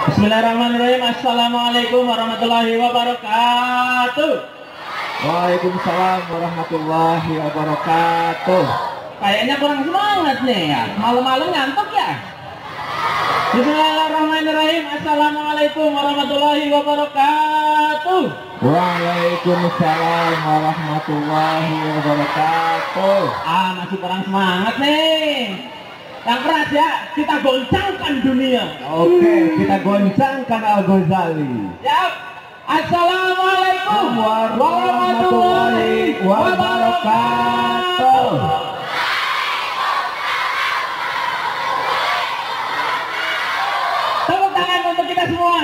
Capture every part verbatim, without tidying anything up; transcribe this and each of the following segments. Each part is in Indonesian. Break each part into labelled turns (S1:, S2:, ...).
S1: Bismillahirrahmanirrahim. Assalamualaikum warahmatullahi wabarakatuh.
S2: Waalaikumsalam warahmatullahi wabarakatuh.
S1: Kayaknya kurang semangat nih ya. Malam-malam ngantuk ya. Bismillahirrahmanirrahim. Assalamualaikum warahmatullahi wabarakatuh.
S2: Waalaikumsalam warahmatullahi wabarakatuh.
S1: Ah, masih kurang semangat nih. Yang keras ya, kita goncangkan dunia.
S2: Oke, kita goncangkan Al-Ghazali.
S1: Siap. Assalamualaikum warahmatullahi wabarakatuh. Tepuk tangan untuk kita semua.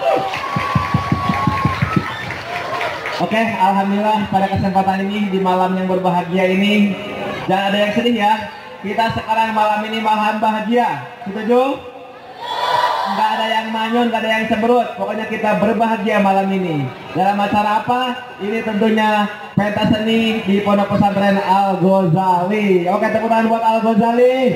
S2: Oke, alhamdulillah pada kesempatan ini di malam yang berbahagia ini jangan ada yang sedih ya. Kita sekarang malam ini malam bahagia. Setuju? Nggak ada yang manyun, nggak ada yang cemberut. Pokoknya kita berbahagia malam ini. Dalam acara apa? Ini tentunya pentas seni di Pondok Pesantren Al-Ghazali. Oke, tepuk tangan buat Al-Ghazali.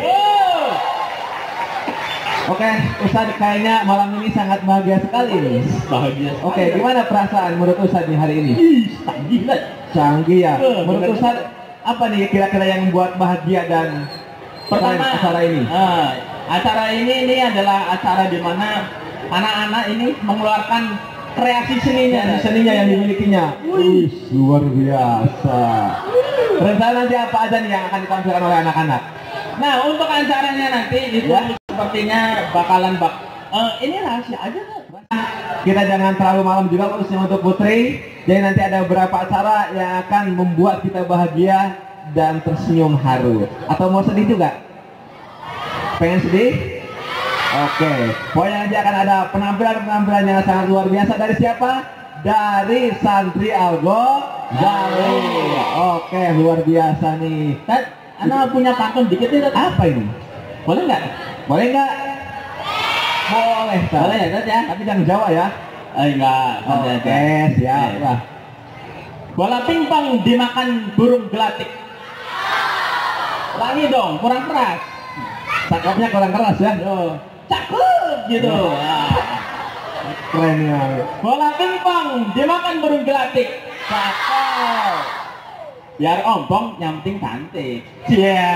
S2: Oke, Ustadz kayaknya malam ini sangat bahagia sekali nih.
S1: Bahagia.
S2: Oke, gimana perasaan menurut Ustadz nih hari ini?
S1: Ih, canggih lah.
S2: Canggih ya. Menurut Ustadz apa nih kira-kira yang membuat bahagia dan
S1: Pertama,
S2: acara ini?
S1: Uh, acara ini ini adalah acara di mana anak-anak ini mengeluarkan kreasi seninya,
S2: Kreasi seninya yang dimilikinya. Wih, luar biasa. Rencana nanti apa aja nih yang akan ditampilkan oleh anak-anak?
S1: Nah, untuk acaranya nanti itu
S2: Ya.
S1: sepertinya bakalan bak. Uh, ini rahasia aja tuh.
S2: Kita jangan terlalu malam juga khususnya untuk Putri. Jadi nanti ada beberapa acara yang akan membuat kita bahagia dan tersenyum haru. Atau mau sedih juga? Pengen sedih? Oke. Pokoknya nanti akan ada penampilan-penampilan yang sangat luar biasa dari siapa? Dari santri Al-Ghazali. Oke, luar biasa nih.
S1: Tat, anak punya pantun dikit nih, Tat.
S2: Apa ini?
S1: Boleh nggak?
S2: Boleh nggak? Boleh, Tat.
S1: Boleh ya, Tat ya?
S2: Tapi jangan Jawa ya.
S1: Eh, enggak.
S2: Oke, siap lah.
S1: Bola pingpong dimakan burung gelatik. Lagi dong, kurang keras.
S2: Cakepnya kurang keras ya.
S1: Yo, cakep gitu. Nah.
S2: Keren ya.
S1: Bola pingpong dimakan burung gelatik. Cakep. Biar ompong yang penting cantik. Iya.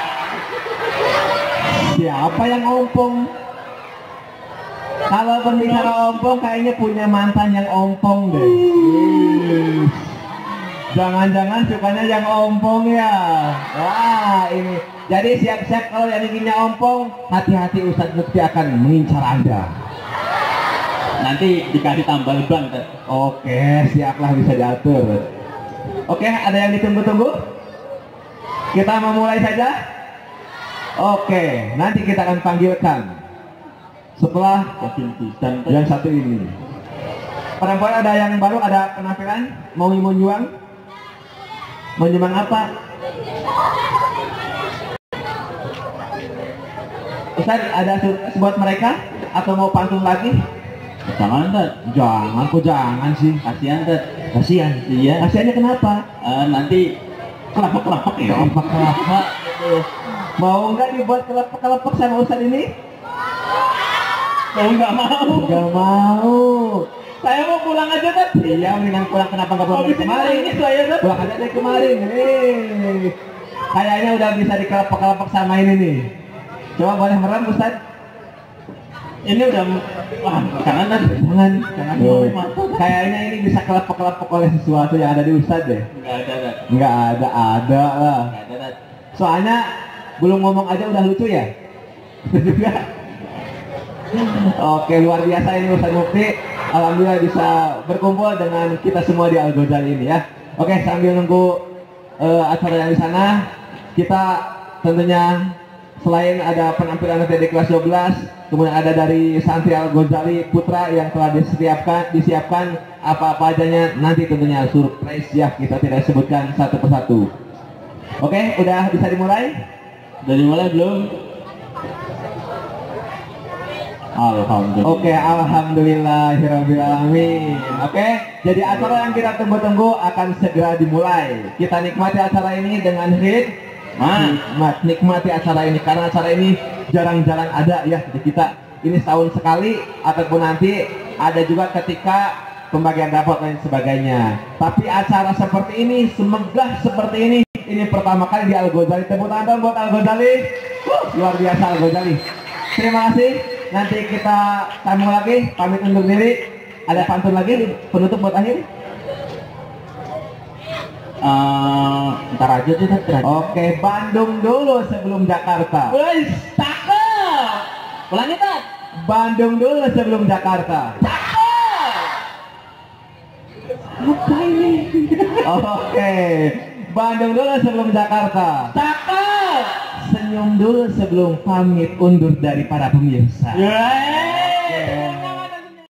S2: Siapa yang ompong? Kalau berbicara ompong kayaknya punya mantan yang ompong deh. Ih. Jangan-jangan sukanya yang ompong ya. Wah ini. Jadi siap-siap kalau yang inginnya ompong, hati-hati Ustadz Mukti akan mengincar Anda.
S1: Nanti dikasih tambal ban, Tat.
S2: Oke, siaplah bisa diatur. Oke, ada yang ditunggu-tunggu? Kita memulai saja. Oke, nanti kita akan panggilkan setelah
S1: Dan
S2: yang satu ini. Perempuan ada yang baru, ada penampilan? Mau menyuang? Mau nyumbang apa? Ustaz, ada surprise buat mereka? Atau mau pantun lagi?
S1: jangan, Tat.
S2: Jangan, kok jangan sih.
S1: Kasihan, Tat.
S2: Kasihan.
S1: Iya.
S2: Kasihannya kenapa?
S1: Eh, nanti kelapa-kelapa ya.
S2: Kelapa-kelapa. Mau nggak dibuat kelepek-kelepek sama Ustaz ini?
S1: Oh, nggak mau.
S2: Nggak mau.
S1: Saya mau pulang aja, Tat.
S2: Iya, mendingan pulang. Kenapa nggak pulang
S1: Oh,
S2: dari
S1: bisa
S2: kemarin?
S1: ini saya, Tat.
S2: Pulang aja dari kemarin. Hei. Kayaknya udah bisa dikelepek-kelepek sama ini nih. Coba boleh merem Ustaz?
S1: Ini udah, wah, jangan, Tat.
S2: Jangan, jangan.
S1: Oh.
S2: Kayaknya ini bisa kelepek-kelepek oleh sesuatu yang ada di Ustaz deh.
S1: Nggak ada, Tat.
S2: Nggak ada, ada lah.
S1: Nggak ada, Tat.
S2: Soalnya belum ngomong aja udah lucu ya. Juga. Oke, luar biasa ini Ustaz Mukti. Alhamdulillah bisa berkumpul dengan kita semua di Al-Ghazali ini ya. Oke, sambil nunggu uh, acara yang di sana, kita tentunya selain ada penampilan nanti di kelas dua belas, kemudian ada dari santri Al-Ghazali Putra yang telah disiapkan disiapkan apa-apa ajanya nanti tentunya surprise ya, kita tidak sebutkan satu persatu. Oke, udah bisa dimulai?
S1: Udah dimulai belum? Alhamdulillah.
S2: Oke, alhamdulillahirrabbilalamin. Oke, jadi acara yang kita tunggu-tunggu akan segera dimulai. Kita nikmati acara ini dengan hit.
S1: Nah,
S2: Nikmat, nikmati acara ini karena acara ini jarang-jarang ada ya di kita. ini setahun sekali ataupun nanti ada juga ketika pembagian rapot dan sebagainya. Tapi acara seperti ini, semegah seperti ini, ini pertama kali di Al-Ghazali. Tepuk tangan dong buat Al-Ghazali. Uh, luar biasa Al-Ghazali. Terima kasih. Nanti kita sambung lagi. Pamit undur diri. Ada pantun lagi penutup buat akhir?
S1: Uh, ntar aja tuh ntar.
S2: Oke, Bandung dulu sebelum Jakarta.
S1: Wih, cakep. Ulangi Tat.
S2: Bandung dulu sebelum Jakarta.
S1: Cakep.
S2: Apa ini? Oke, Bandung dulu sebelum Jakarta.
S1: Cakep.
S2: Senyum dulu sebelum pamit undur dari para pemirsa.
S1: Yeay.